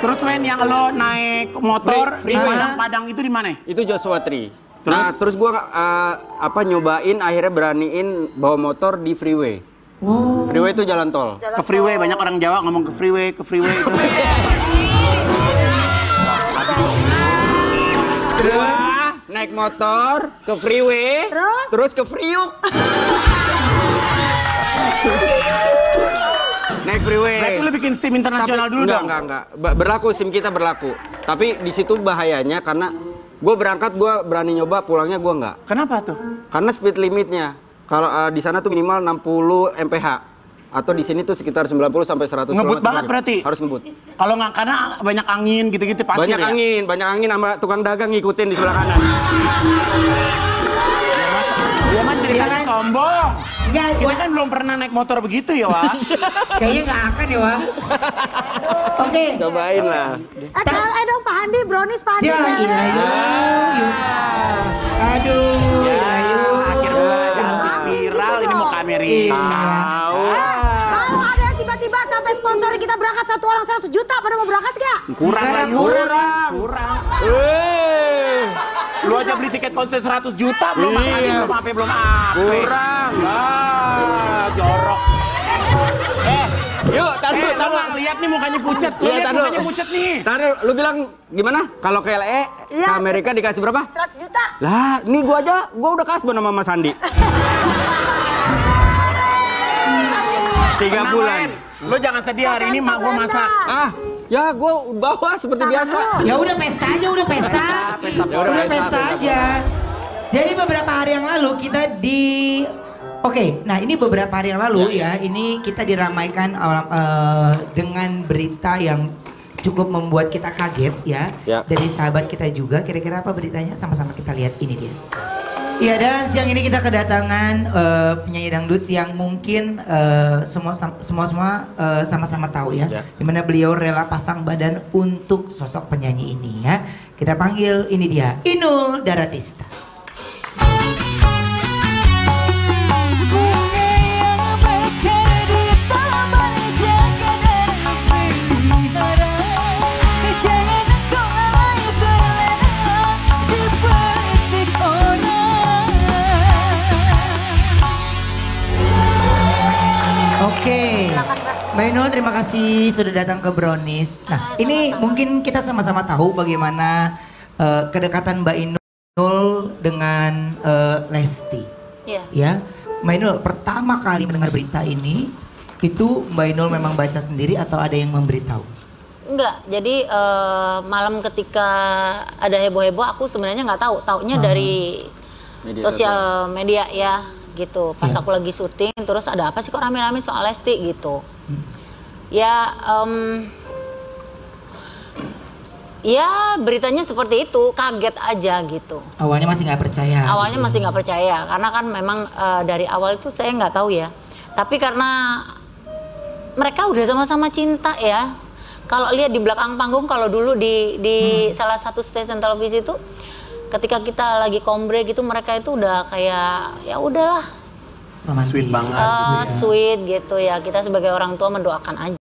Terus Wen, yang lo naik motor di Padang itu di mana? Itu Joshua Tree. Nah, terus gua nyobain akhirnya beraniin bawa motor di freeway. Freeway itu jalan tol. Ke freeway, banyak orang Jawa ngomong ke freeway itu. Terus naik motor ke freeway, terus ke Priuk. Naik freeway. Berarti lu bikin SIM internasional dulu dong? Enggak. Berlaku, SIM kita berlaku. Tapi di situ bahayanya karena gue berangkat, gue berani nyoba, pulangnya gue enggak. Kenapa tuh? Karena speed limitnya. Kalau di sana tuh minimal 60 mph. Atau di sini tuh sekitar 90 sampai 100 Ngebut banget berarti? Harus ngebut. Kalau nggak, karena banyak angin gitu-gitu pasir banyak angin sama tukang dagang ngikutin di sebelah kanan. Dia mah ceritanya sombong. Enggak, Kita kan belum pernah naik motor begitu ya, Wak. kayaknya nggak akan ya, Wak. Oke. Cobain lah. Dong Pak Handi, brownies Pak Handi. Ya, yuk. Aduh, Akhirnya viral, ini mau ke Amerika. Kalau ada yang tiba-tiba sampai sponsori kita berangkat satu orang 100 juta, pada mau berangkat gak? Kurang. Lu aja beli tiket konser 100 juta, belum makan, belum apa. Kurang. Jorok. Yuk, taruh. Lu nggak lihat nih mukanya pucet. Lu lihat mukanya pucet nih. Taruh, lu bilang gimana? Kalau ke LA, ke Amerika dikasih berapa? 100 juta. Lah, nih gua udah kasbon sama Mas Andi. 3 bulan. Lu jangan sedih, hari ini mak gua masak. Ya gua bawa seperti biasa. Ya udah pesta aja, udah pesta. Udah pesta aja. Jadi beberapa hari yang lalu kita nah ini beberapa hari yang lalu ya, ini kita diramaikan dengan berita yang cukup membuat kita kaget ya. Dari sahabat kita juga, kira-kira apa beritanya? Sama-sama kita lihat, ini dia. Iya, dan siang ini kita kedatangan penyanyi dangdut yang mungkin semua sama-sama tahu ya, dimana beliau rela pasang badan untuk sosok penyanyi ini ya. Kita panggil, ini dia, Inul Daratista. Oke, Mbak Inul, terima kasih sudah datang ke Brownies. Nah, ini mungkin kita sama-sama tahu bagaimana kedekatan Mbak Inul dengan Lesti. Iya. Ya, Mbak Inul pertama kali mendengar berita ini, itu Mbak Inul memang baca sendiri atau ada yang memberitahu? Enggak, jadi malam ketika ada heboh-heboh aku sebenarnya nggak tahu. Taunya dari sosial media ya. Gitu, pas aku lagi syuting, terus ada apa sih kok rame-rame soal Lesti gitu. Ya beritanya seperti itu, kaget aja gitu. Awalnya masih nggak percaya? Awalnya masih nggak percaya, karena kan memang dari awal itu saya nggak tahu ya. Tapi karena mereka udah sama-sama cinta ya. Kalau lihat di belakang panggung, kalau dulu di salah satu stasiun televisi itu, ketika kita lagi kombre gitu, mereka itu udah kayak ya udahlah, sweet banget, sweet gitu ya. Kita sebagai orang tua mendoakan aja.